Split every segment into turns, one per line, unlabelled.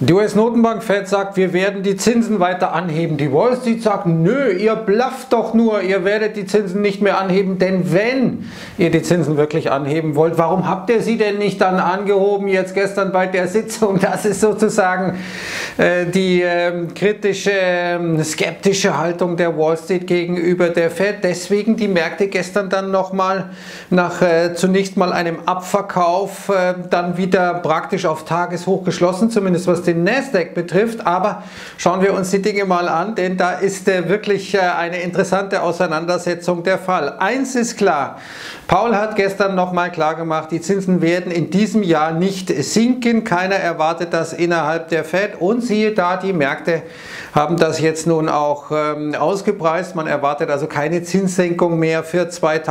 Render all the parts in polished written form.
Die US-Notenbank Fed sagt, wir werden die Zinsen weiter anheben. Die Wall Street sagt, nö, ihr blufft doch nur, ihr werdet die Zinsen nicht mehr anheben, denn wenn ihr die Zinsen wirklich anheben wollt, warum habt ihr sie denn nicht dann angehoben, jetzt gestern bei der Sitzung? Das ist sozusagen die kritische, skeptische Haltung der Wall Street gegenüber der Fed. Deswegen die Märkte gestern dann nochmal nach zunächst mal einem Abverkauf dann wieder praktisch auf Tageshoch geschlossen, zumindest was den Nasdaq betrifft, aber schauen wir uns die Dinge mal an, denn da ist wirklich eine interessante Auseinandersetzung der Fall. Eins ist klar, Powell hat gestern nochmal klar gemacht, die Zinsen werden in diesem Jahr nicht sinken, keiner erwartet das innerhalb der Fed und siehe da, die Märkte haben das jetzt nun auch ausgepreist, man erwartet also keine Zinssenkung mehr für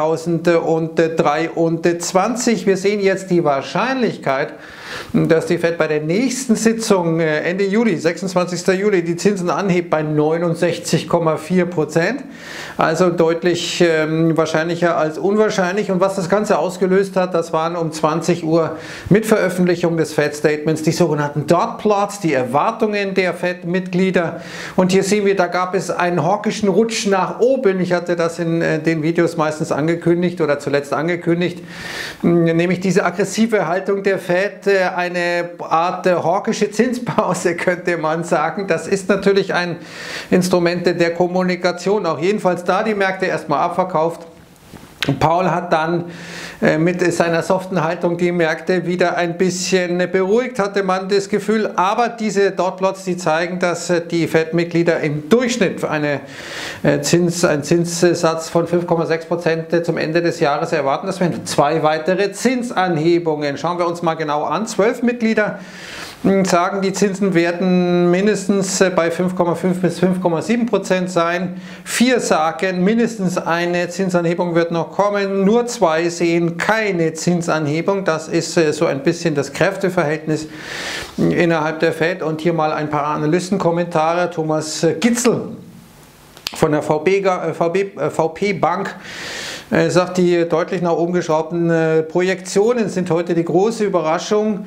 2023. Wir sehen jetzt die Wahrscheinlichkeit, dass die Fed bei der nächsten Sitzung Ende Juli, 26. Juli, die Zinsen anhebt bei 69,4%, also deutlich wahrscheinlicher als unwahrscheinlich. Und was das Ganze ausgelöst hat, das waren um 20 Uhr mit Veröffentlichung des Fed-Statements die sogenannten Dot-Plots, die Erwartungen der Fed-Mitglieder. Und hier sehen wir, da gab es einen hawkischen Rutsch nach oben. Ich hatte das in den Videos meistens angekündigt oder zuletzt angekündigt, nämlich diese aggressive Haltung der Fed, eine Art hawkische Zinspause, könnte man sagen. Das ist natürlich ein Instrument der Kommunikation. Auch jedenfalls da die Märkte erstmal abverkauft. Powell hat dann mit seiner soften Haltung die Märkte wieder ein bisschen beruhigt, hatte man das Gefühl. Aber diese Dotplots, die zeigen, dass die Fed-Mitglieder im Durchschnitt einen Zinssatz von 5,6% zum Ende des Jahres erwarten. Das wären 2 weitere Zinsanhebungen. Schauen wir uns mal genau an. 12 Mitglieder sagen, die Zinsen werden mindestens bei 5,5 bis 5,7% sein. 4 sagen, mindestens eine Zinsanhebung wird noch kommen. Nur 2 sehen keine Zinsanhebung. Das ist so ein bisschen das Kräfteverhältnis innerhalb der Fed. Und hier mal ein paar Analystenkommentare. Thomas Gitzel von der VP Bank sagt, die deutlich nach oben geschraubten Projektionen sind heute die große Überraschung.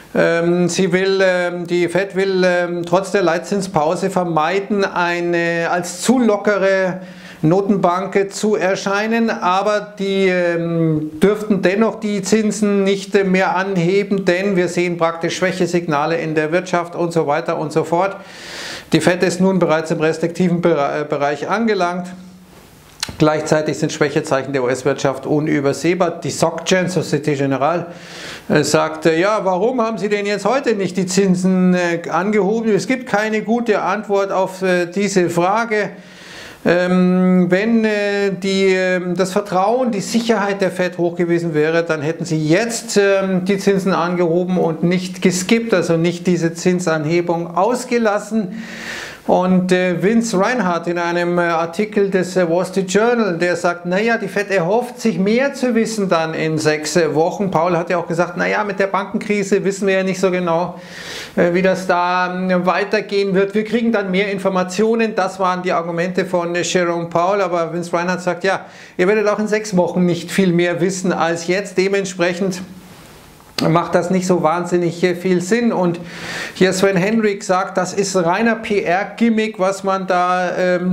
Die Fed will trotz der Leitzinspause vermeiden, als zu lockere Notenbank zu erscheinen, aber die dürften dennoch die Zinsen nicht mehr anheben, denn wir sehen praktisch Schwächesignale in der Wirtschaft und so weiter und so fort. Die Fed ist nun bereits im restriktiven Bereich angelangt. Gleichzeitig sind Schwächezeichen der US-Wirtschaft unübersehbar. Die SocGen, Société Générale, sagt, ja, warum haben Sie denn jetzt heute nicht die Zinsen angehoben? Es gibt keine gute Antwort auf diese Frage. Wenn das Vertrauen, die Sicherheit der Fed hoch gewesen wäre, dann hätten sie jetzt die Zinsen angehoben und nicht geskippt, also nicht diese Zinsanhebung ausgelassen. Und Vince Reinhardt in einem Artikel des Wall Street Journal, der sagt, naja, die Fed erhofft sich mehr zu wissen dann in 6 Wochen. Paul hat ja auch gesagt, naja, mit der Bankenkrise wissen wir ja nicht so genau, wie das da weitergehen wird. Wir kriegen dann mehr Informationen. Das waren die Argumente von Jerome Powell. Aber Vince Reinhardt sagt, ja, ihr werdet auch in 6 Wochen nicht viel mehr wissen als jetzt. Dementsprechend macht das nicht so wahnsinnig viel Sinn. Und hier Sven Henrik sagt, das ist reiner PR-Gimmick, was man da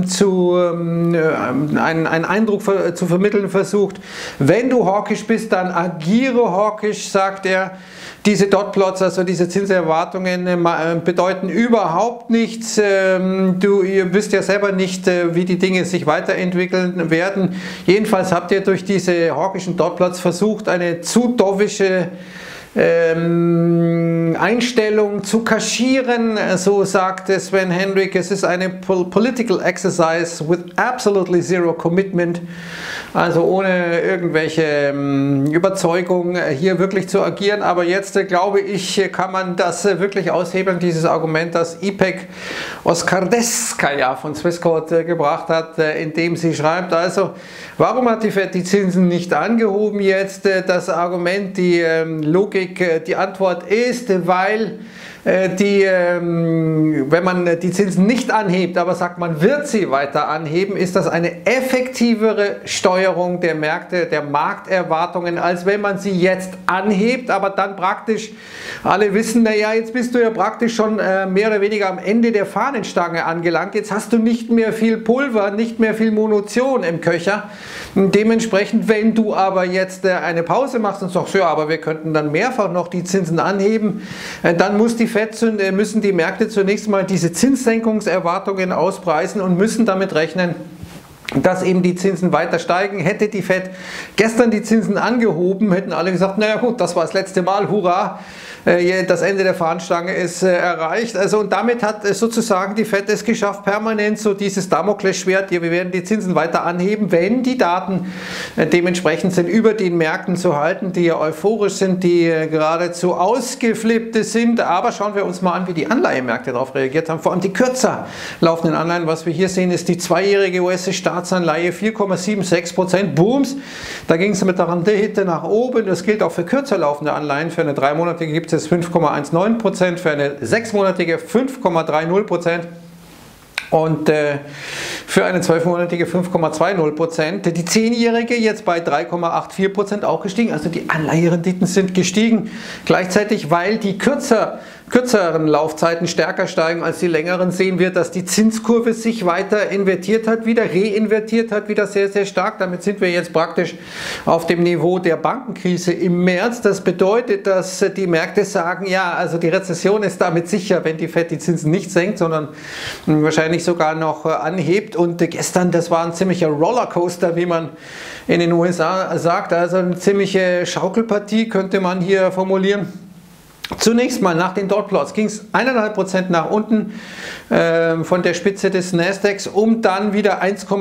einen Eindruck zu vermitteln versucht. Wenn du hawkisch bist, dann agiere hawkisch, sagt er. Diese Dotplots, also diese Zinserwartungen, bedeuten überhaupt nichts. Ihr wisst ja selber nicht, wie die Dinge sich weiterentwickeln werden. Jedenfalls habt ihr durch diese hawkischen Dotplots versucht, eine zu dovische Einstellung zu kaschieren, so sagte Sven Henrik. Es ist eine political exercise with absolutely zero commitment, also ohne irgendwelche Überzeugung hier wirklich zu agieren. Aber jetzt glaube ich, kann man das wirklich aushebeln, dieses Argument, das Ipek Oskardeskaya von Swissquote gebracht hat, indem sie schreibt, also warum hat die Fed die Zinsen nicht angehoben jetzt? Das Argument, die Logik, die Antwort ist, weil wenn man die Zinsen nicht anhebt, aber sagt, man wird sie weiter anheben, ist das eine effektivere Steuerung der Märkte, der Markterwartungen, als wenn man sie jetzt anhebt, aber dann praktisch alle wissen, naja, jetzt bist du ja praktisch schon mehr oder weniger am Ende der Fahnenstange angelangt, jetzt hast du nicht mehr viel Pulver, nicht mehr viel Munition im Köcher. Dementsprechend, wenn du aber jetzt eine Pause machst und sagst, ja, aber wir könnten dann mehrfach noch die Zinsen anheben, dann müssen die Märkte zunächst mal diese Zinssenkungserwartungen auspreisen und müssen damit rechnen, dass eben die Zinsen weiter steigen. Hätte die FED gestern die Zinsen angehoben, hätten alle gesagt, naja gut, das war das letzte Mal, hurra, das Ende der Fahnenstange ist erreicht. Also und damit hat sozusagen die FED es geschafft, permanent so dieses Damoklesschwert, wir werden die Zinsen weiter anheben, wenn die Daten dementsprechend sind, über den Märkten zu halten, die ja euphorisch sind, die geradezu ausgeflippte sind. Aber schauen wir uns mal an, wie die Anleihemärkte darauf reagiert haben. Vor allem die kürzer laufenden Anleihen. Was wir hier sehen, ist die zweijährige US-Staatsanleihe 4,76%. Booms. Da ging es mit der Rendite nach oben. Das gilt auch für kürzer laufende Anleihen. Für eine dreimonatige gibt es 5,19%, für eine sechsmonatige 5,30% und für eine 12-monatige 5,20%. Die 10-jährige jetzt bei 3,84% auch gestiegen, also die Anleiherenditen sind gestiegen. Gleichzeitig, weil die kürzeren Laufzeiten stärker steigen als die längeren, sehen wir, dass die Zinskurve sich weiter invertiert hat, wieder reinvertiert hat, wieder sehr, sehr stark. Damit sind wir jetzt praktisch auf dem Niveau der Bankenkrise im März. Das bedeutet, dass die Märkte sagen, ja, also die Rezession ist damit sicher, wenn die FED die Zinsen nicht senkt, sondern wahrscheinlich sogar noch anhebt. Und gestern, das war ein ziemlicher Rollercoaster, wie man in den USA sagt, also eine ziemliche Schaukelpartie könnte man hier formulieren. Zunächst mal nach den Dotplots ging es 1,5% nach unten von der Spitze des Nasdaqs, um dann wieder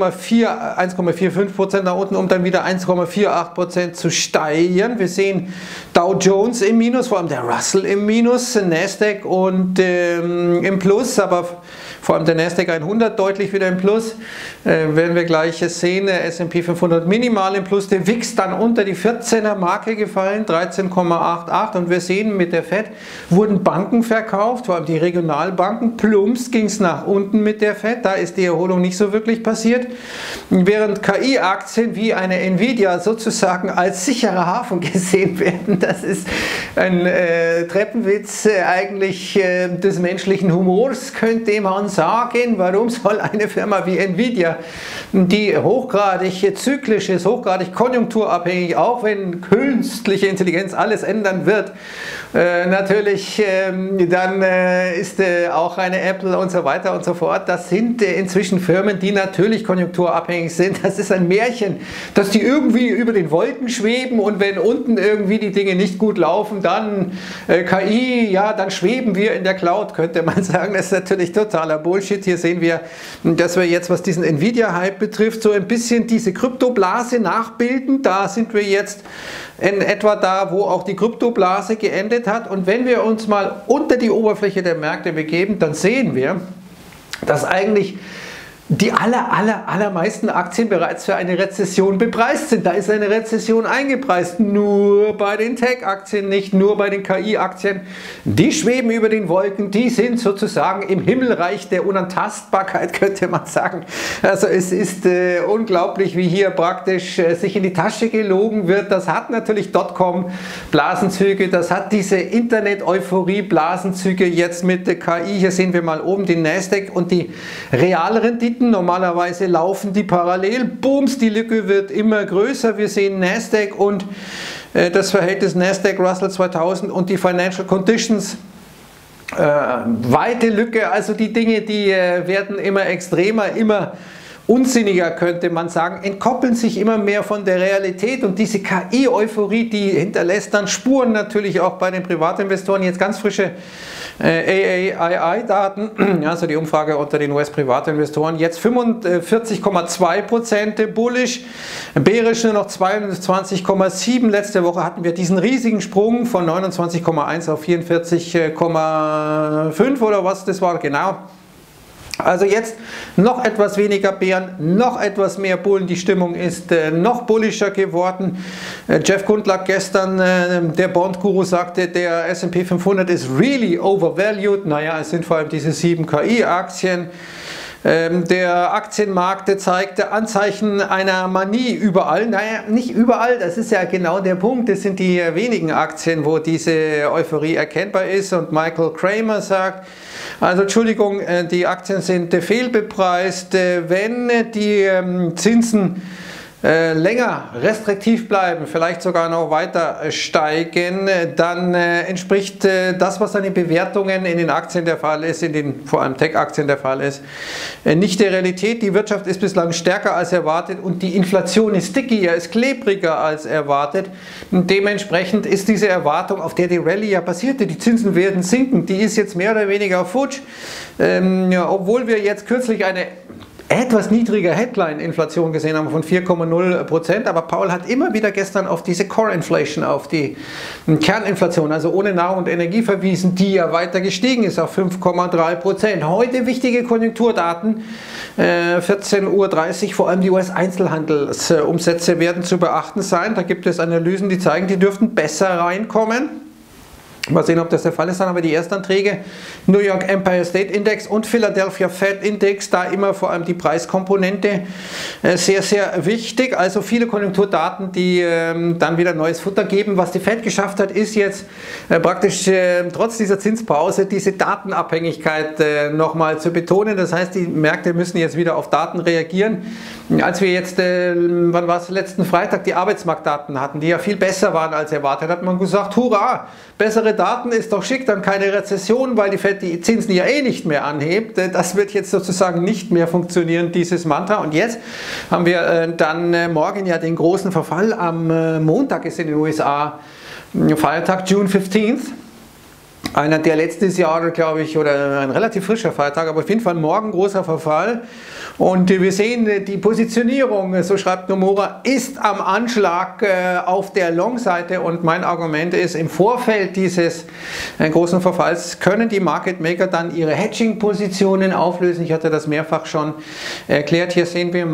1,45% nach unten, um dann wieder 1,48% zu steigern. Wir sehen Dow Jones im Minus, vor allem der Russell im Minus, Nasdaq und im Plus, aber vor allem der Nasdaq 100 deutlich wieder im Plus. Werden wir gleich sehen, der S&P 500 minimal im Plus, der WIX dann unter die 14er Marke gefallen, 13,88, und wir sehen, mit der FED wurden Banken verkauft, vor allem die Regionalbanken. Plumps ging es nach unten mit der FED, da ist die Erholung nicht so wirklich passiert, während KI-Aktien wie eine Nvidia sozusagen als sicherer Hafen gesehen werden. Das ist ein Treppenwitz eigentlich des menschlichen Humors, könnte man sagen. Warum soll eine Firma wie Nvidia, die hochgradig zyklisch ist, hochgradig konjunkturabhängig, auch wenn künstliche Intelligenz alles ändern wird, natürlich, dann ist auch eine Apple und so weiter und so fort. Das sind inzwischen Firmen, die natürlich konjunkturabhängig sind. Das ist ein Märchen, dass die irgendwie über den Wolken schweben, und wenn unten irgendwie die Dinge nicht gut laufen, dann KI, ja, dann schweben wir in der Cloud, könnte man sagen. Das ist natürlich totaler Bullshit. Hier sehen wir, dass wir jetzt, was diesen Nvidia-Hype betrifft, so ein bisschen diese Kryptoblase nachbilden. Da sind wir jetzt in etwa da, wo auch die Kryptoblase geendet hat. Und wenn wir uns mal unter die Oberfläche der Märkte begeben, dann sehen wir, dass eigentlich die allermeisten Aktien bereits für eine Rezession bepreist sind. Da ist eine Rezession eingepreist, nur bei den Tech-Aktien nicht, nur bei den KI-Aktien. Die schweben über den Wolken, die sind sozusagen im Himmelreich der Unantastbarkeit, könnte man sagen. Also es ist unglaublich, wie hier praktisch sich in die Tasche gelogen wird. Das hat natürlich Dotcom-Blasenzüge, das hat diese Internet-Euphorie-Blasenzüge jetzt mit der KI. Hier sehen wir mal oben den Nasdaq und die Realrenditen. Normalerweise laufen die parallel. Booms, die Lücke wird immer größer. Wir sehen Nasdaq und das Verhältnis Nasdaq Russell 2000 und die Financial Conditions. Weite Lücke, also die Dinge, die werden immer extremer, immer unsinniger, könnte man sagen, entkoppeln sich immer mehr von der Realität, und diese KI-Euphorie, die hinterlässt dann Spuren natürlich auch bei den Privatinvestoren. Jetzt ganz frische AAII-Daten, also die Umfrage unter den US-Privatinvestoren, jetzt 45,2% bullish, bearish nur noch 22,7%. Letzte Woche hatten wir diesen riesigen Sprung von 29,1 auf 44,5 oder was das war, genau. Also jetzt noch etwas weniger Bären, noch etwas mehr Bullen. Die Stimmung ist noch bullischer geworden. Jeff Gundlach gestern, der Bond-Guru, sagte, der S&P 500 ist really overvalued. Naja, es sind vor allem diese 7 KI-Aktien. Der Aktienmarkt zeigte Anzeichen einer Manie überall. Naja, nicht überall, das ist ja genau der Punkt. Das sind die wenigen Aktien, wo diese Euphorie erkennbar ist. Und Michael Kramer sagt, also Entschuldigung, die Aktien sind fehlbepreist. Wenn die Zinsen länger restriktiv bleiben, vielleicht sogar noch weiter steigen, dann entspricht das, was an den Bewertungen in den Aktien der Fall ist, in den vor allem Tech-Aktien der Fall ist, nicht der Realität. Die Wirtschaft ist bislang stärker als erwartet und die Inflation ist stickier, ist klebriger als erwartet. Und dementsprechend ist diese Erwartung, auf der die Rallye ja basierte, die Zinsen werden sinken, die ist jetzt mehr oder weniger futsch, obwohl wir jetzt kürzlich eine etwas niedrige Headline-Inflation gesehen haben von 4,0%, aber Paul hat immer wieder gestern auf diese Core-Inflation, auf die Kerninflation, also ohne Nahrung und Energie verwiesen, die ja weiter gestiegen ist auf 5,3%. Heute wichtige Konjunkturdaten, 14:30 Uhr, vor allem die US-Einzelhandelsumsätze werden zu beachten sein. Da gibt es Analysen, die zeigen, die dürften besser reinkommen. Mal sehen, ob das der Fall ist, dann aber die Erstanträge, New York Empire State Index und Philadelphia Fed Index, da immer vor allem die Preiskomponente sehr, sehr wichtig. Also viele Konjunkturdaten, die dann wieder neues Futter geben. Was die Fed geschafft hat, ist jetzt praktisch trotz dieser Zinspause diese Datenabhängigkeit nochmal zu betonen. Das heißt, die Märkte müssen jetzt wieder auf Daten reagieren. Als wir jetzt, wann war es, letzten Freitag die Arbeitsmarktdaten hatten, die ja viel besser waren als erwartet, hat man gesagt, hurra, bessere Daten ist doch schick, dann keine Rezession, weil die Fed die Zinsen ja eh nicht mehr anhebt. Das wird jetzt sozusagen nicht mehr funktionieren, dieses Mantra. Und jetzt haben wir dann morgen ja den großen Verfall. Am Montag ist in den USA Feiertag, June 15th. Einer der letztes Jahr, glaube ich, oder ein relativ frischer Feiertag, aber auf jeden Fall morgen großer Verfall. Und wir sehen, die Positionierung, so schreibt Nomura, ist am Anschlag auf der Long-Seite. Und mein Argument ist, im Vorfeld dieses großen Verfalls können die Market Maker dann ihre Hedging-Positionen auflösen. Ich hatte das mehrfach schon erklärt. Hier sehen wir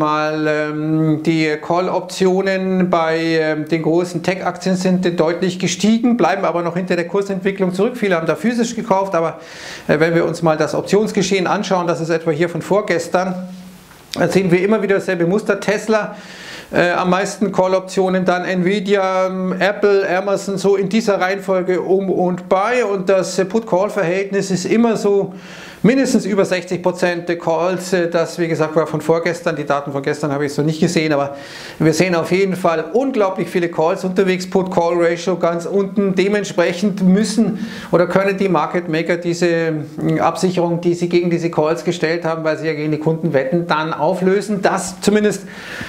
mal, die Call-Optionen bei den großen Tech-Aktien sind deutlich gestiegen, bleiben aber noch hinter der Kursentwicklung zurück. Viele haben da physisch gekauft, aber wenn wir uns mal das Optionsgeschehen anschauen, das ist etwa hier von vorgestern, da sehen wir immer wieder dasselbe Muster. Tesla am meisten Call-Optionen, dann Nvidia, Apple, Amazon, so in dieser Reihenfolge um und bei. Und das Put-Call-Verhältnis ist immer so mindestens über 60% der Calls. Das, wie gesagt, war von vorgestern. Die Daten von gestern habe ich so nicht gesehen, aber wir sehen auf jeden Fall unglaublich viele Calls unterwegs. Put-Call-Ratio ganz unten. Dementsprechend müssen oder können die Market Maker diese Absicherung, die sie gegen diese Calls gestellt haben, weil sie ja gegen die Kunden wetten, dann auflösen. Das zumindest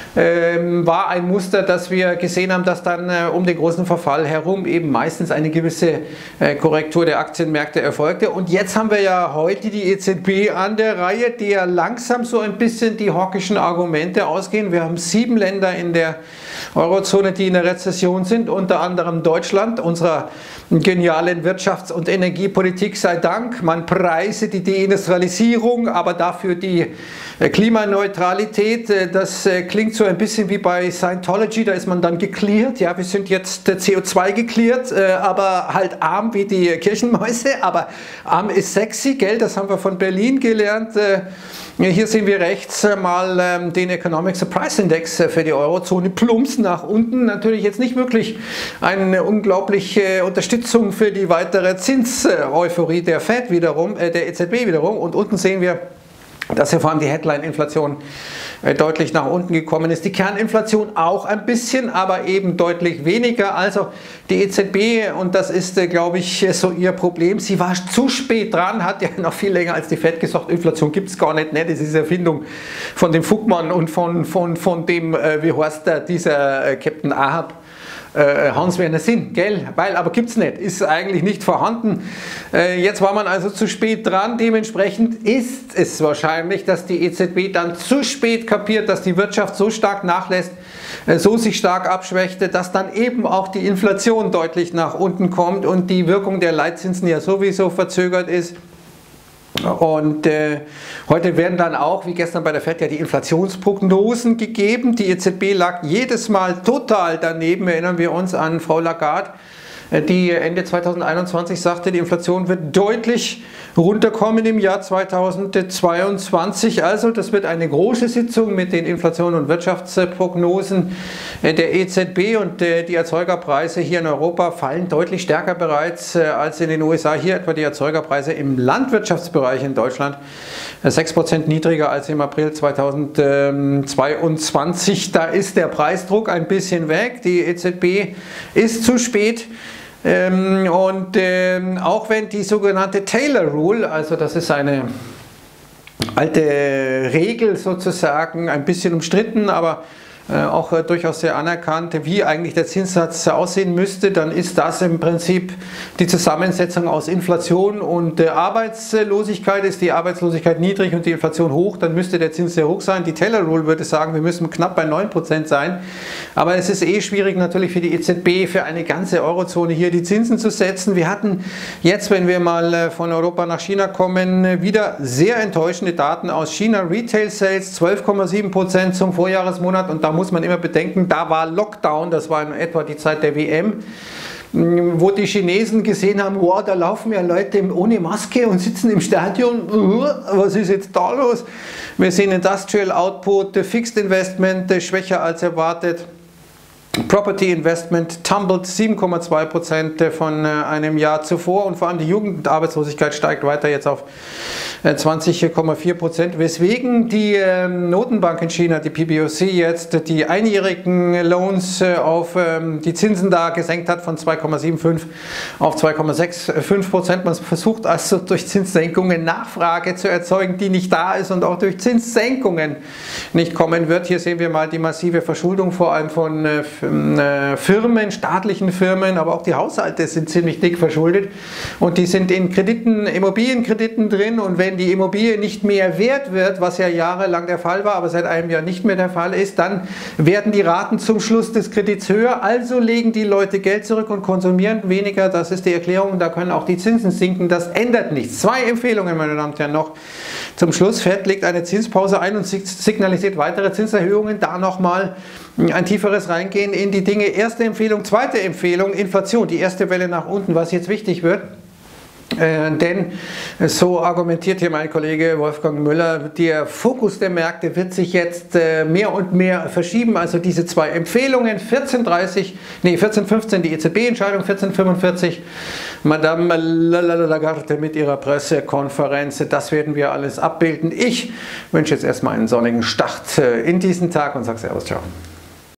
war ein Muster, das wir gesehen haben, dass dann um den großen Verfall herum eben meistens eine gewisse Korrektur der Aktienmärkte erfolgte. Und jetzt haben wir ja heute die EZB an der Reihe, die ja langsam so ein bisschen die hawkischen Argumente ausgehen. Wir haben 7 Länder in der Eurozone, die in der Rezession sind, unter anderem Deutschland, unserer genialen Wirtschafts- und Energiepolitik sei Dank. Man preise die Deindustrialisierung, aber dafür die Klimaneutralität. Das klingt so ein bisschen wie bei Scientology, da ist man dann gecleart. Ja, wir sind jetzt CO2 gecleart, aber halt arm wie die Kirchenmäuse, aber arm ist sexy, gell? Das haben wir von Berlin gelernt. Hier sehen wir rechts mal den Economic Surprise Index für die Eurozone, plumps nach unten. Natürlich jetzt nicht wirklich eine unglaubliche Unterstützung für die weitere Zinseuphorie der Fed wiederum, der EZB wiederum. Und unten sehen wir, dass ja vor allem die Headline-Inflation deutlich nach unten gekommen ist. Die Kerninflation auch ein bisschen, aber eben deutlich weniger. Also die EZB, und das ist, glaube ich, so ihr Problem, sie war zu spät dran, hat ja noch viel länger als die Fed gesagt, Inflation gibt es gar nicht, ne? Das ist Erfindung von dem Fugmann und von dem, wie heißt der, dieser Captain Ahab. Hans-Werner Sinn, gell? Weil, aber gibt es nicht, ist eigentlich nicht vorhanden. Jetzt war man also zu spät dran, dementsprechend ist es wahrscheinlich, dass die EZB dann zu spät kapiert, dass die Wirtschaft so stark nachlässt, so sich stark abschwächte, dass dann eben auch die Inflation deutlich nach unten kommt und die Wirkung der Leitzinsen ja sowieso verzögert ist. Und heute werden dann auch, wie gestern bei der FED, ja die Inflationsprognosen gegeben. Die EZB lag jedes Mal total daneben, erinnern wir uns an Frau Lagarde, die Ende 2021 sagte, die Inflation wird deutlich runterkommen im Jahr 2022. Also das wird eine große Sitzung mit den Inflation- und Wirtschaftsprognosen der EZB, und die Erzeugerpreise hier in Europa fallen deutlich stärker bereits als in den USA. Hier etwa die Erzeugerpreise im Landwirtschaftsbereich in Deutschland 6% niedriger als im April 2022. Da ist der Preisdruck ein bisschen weg. Die EZB ist zu spät. Auch wenn die sogenannte Taylor Rule, also das ist eine alte Regel sozusagen, ein bisschen umstritten, aber auch durchaus sehr anerkannt, wie eigentlich der Zinssatz aussehen müsste, dann ist das im Prinzip die Zusammensetzung aus Inflation und Arbeitslosigkeit. Ist die Arbeitslosigkeit niedrig und die Inflation hoch, dann müsste der Zins sehr hoch sein. Die Taylor Rule würde sagen, wir müssen knapp bei 9% sein. Aber es ist schwierig natürlich für die EZB, für eine ganze Eurozone hier die Zinsen zu setzen. Wir hatten jetzt, wenn wir mal von Europa nach China kommen, wieder sehr enttäuschende Daten aus China. Retail Sales 12,7% zum Vorjahresmonat, und da muss man immer bedenken, da war Lockdown, das war in etwa die Zeit der WM, wo die Chinesen gesehen haben, wow, da laufen ja Leute ohne Maske und sitzen im Stadion, was ist jetzt da los? Wir sehen Industrial Output, Fixed Investment schwächer als erwartet. Property Investment tumbled 7,2% von einem Jahr zuvor, und vor allem die Jugendarbeitslosigkeit steigt weiter jetzt auf 20,4%, weswegen die Notenbank in China, die PBOC, jetzt die einjährigen Loans auf die Zinsen da gesenkt hat von 2,75 auf 2,65%. Man versucht also durch Zinssenkungen Nachfrage zu erzeugen, die nicht da ist und auch durch Zinssenkungen nicht kommen wird. Hier sehen wir mal die massive Verschuldung, vor allem von Firmen, staatlichen Firmen, aber auch die Haushalte sind ziemlich dick verschuldet, und die sind in Krediten, Immobilienkrediten drin, und wenn die Immobilie nicht mehr wert wird, was ja jahrelang der Fall war, aber seit einem Jahr nicht mehr der Fall ist, dann werden die Raten zum Schluss des Kredits höher, also legen die Leute Geld zurück und konsumieren weniger. Das ist die Erklärung, da können auch die Zinsen sinken, das ändert nichts. 2 Empfehlungen, meine Damen und Herren, noch zum Schluss. FED legt eine Zinspause ein und signalisiert weitere Zinserhöhungen, da nochmal ein tieferes Reingehen in die Dinge. Erste Empfehlung. Zweite Empfehlung, Inflation, die erste Welle nach unten, was jetzt wichtig wird. Denn so argumentiert hier mein Kollege Wolfgang Müller, der Fokus der Märkte wird sich jetzt mehr und mehr verschieben. Also diese 2 Empfehlungen, 14,15 die EZB-Entscheidung, 14,45 Madame Lagarde mit ihrer Pressekonferenz, das werden wir alles abbilden. Ich wünsche jetzt erstmal einen sonnigen Start in diesen Tag und sage Servus, ciao.